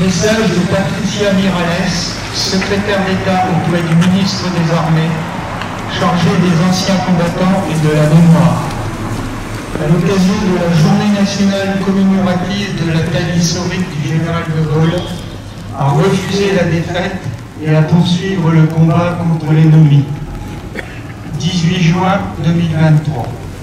message de Patricia Miralles, secrétaire d'État auprès du ministre des Armées, chargé des anciens combattants et de la mémoire. À l'occasion de la journée nationale commémorative de la taille historique du général de Gaulle, a refusé la défaite et à poursuivre le combat contre l'ennemi. 18 juin 2023.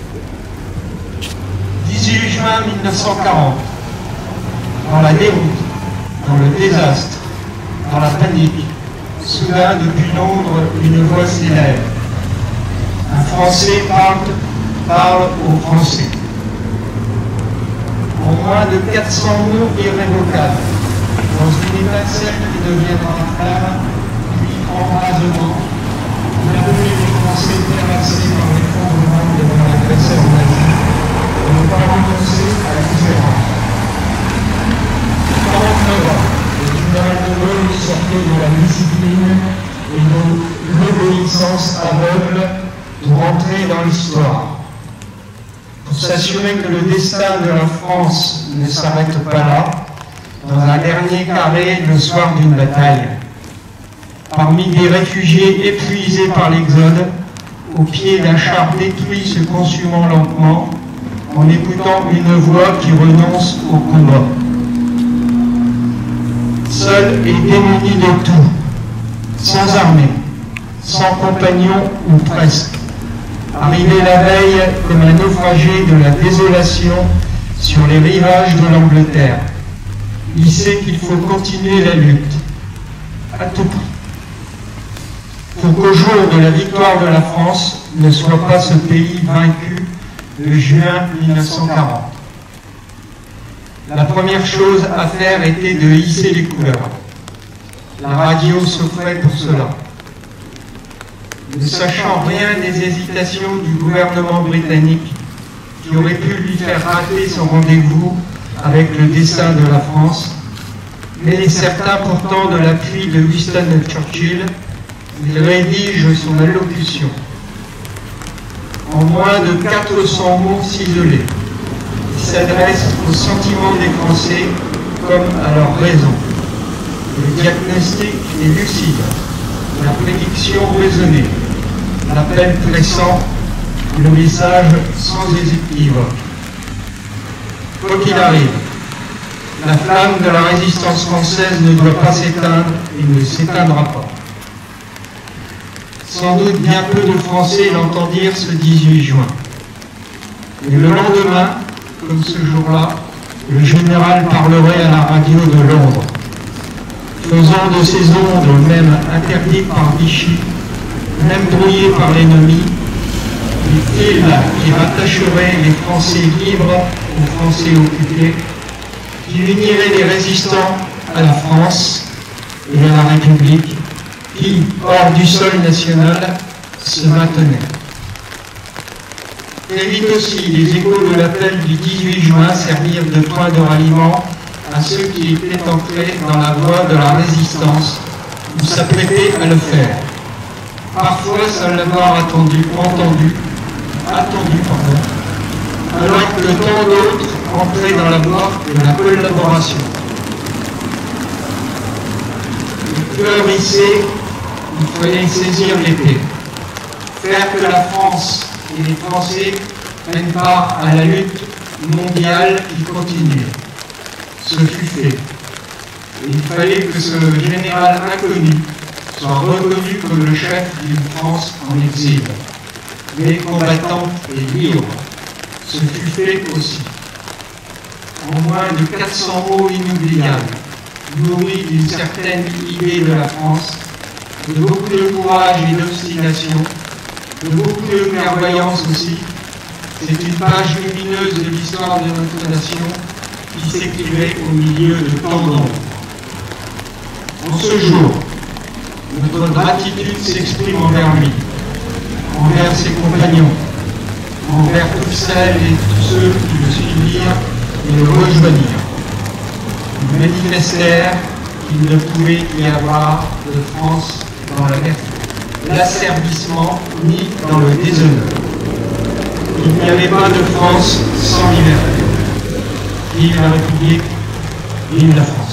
18 juin 1940. Dans la déroute, dans le désastre, dans la panique, soudain depuis Londres, une voix s'élève. Un Français parle aux Français. En moins de 400 mots irrévocables, dans une étincelle qui deviendra flamme, puis embrasement, bienvenue les Français terrassés par l'effondrement devant l'agresseur nazi, et ne pas renoncer à la différence. 49 ans, le général de Gaulle sortait de la discipline et de l'obéissance aveugle pour entrer dans l'histoire. Pour s'assurer que le destin de la France ne s'arrête pas là, dans un dernier carré le soir d'une bataille. Parmi des réfugiés épuisés par l'exode, au pied d'un char détruit se consumant lentement, en écoutant une voix qui renonce au combat. Seul et démuni de tout, sans armée, sans compagnon ou presque, arrivé la veille comme un naufragé de la désolation sur les rivages de l'Angleterre. Il sait qu'il faut continuer la lutte, à tout prix, pour qu'au jour de la victoire de la France ne soit pas ce pays vaincu de juin 1940. La première chose à faire était de hisser les couleurs. La radio s'offrait pour cela. Ne sachant rien des hésitations du gouvernement britannique qui aurait pu lui faire rater son rendez-vous avec le destin de la France, mais certain pourtant de l'appui de Winston Churchill, il rédige son allocution. En moins de 400 mots ciselés, il s'adresse aux sentiments des Français comme à leur raison. Le diagnostic est lucide, la prédiction raisonnée, l'appel pressant, le message sans équivoque. Quoi qu'il arrive, la flamme de la résistance française ne doit pas s'éteindre et ne s'éteindra pas. Sans doute bien peu de Français l'entendirent ce 18 juin. Et le lendemain, comme ce jour-là, le général parlerait à la radio de Londres, faisant de ces ondes, même interdites par Vichy, même brouillées par l'ennemi, des fils qui rattacheraient les Français libres aux Français occupés, qui unirait les résistants à la France et à la République, qui, hors du sol national, se maintenaient. Très vite aussi, les échos de l'appel du 18 juin servirent de point de ralliement à ceux qui étaient entrés dans la voie de la résistance ou s'apprêtaient à le faire. Parfois sans l'avoir entendu, alors que tant d'autres entraient dans la voie de la collaboration. Le cœur hissé, il fallait saisir l'épée, faire que la France et les Français prennent part à la lutte mondiale qui continue. Ce fut fait. Et il fallait que ce général inconnu soit reconnu comme le chef d'une France en exil, mais combattante et libre. Ce fut fait aussi. En moins de 400 mots inoubliables, nourris d'une certaine idée de la France, de beaucoup de courage et d'obstination, de beaucoup de clairvoyance aussi, c'est une page lumineuse de l'histoire de notre nation qui s'écrivait au milieu de tant d'ombre. En ce jour, notre gratitude s'exprime envers lui, envers ses compagnons, envers toutes celles et tous ceux qui le suivirent et le rejoignirent. Ils manifestèrent qu'il ne pouvait y avoir de France dans l'asservissement ni dans le déshonneur. Il n'y avait pas de France sans liberté. Vive la République, vive la France.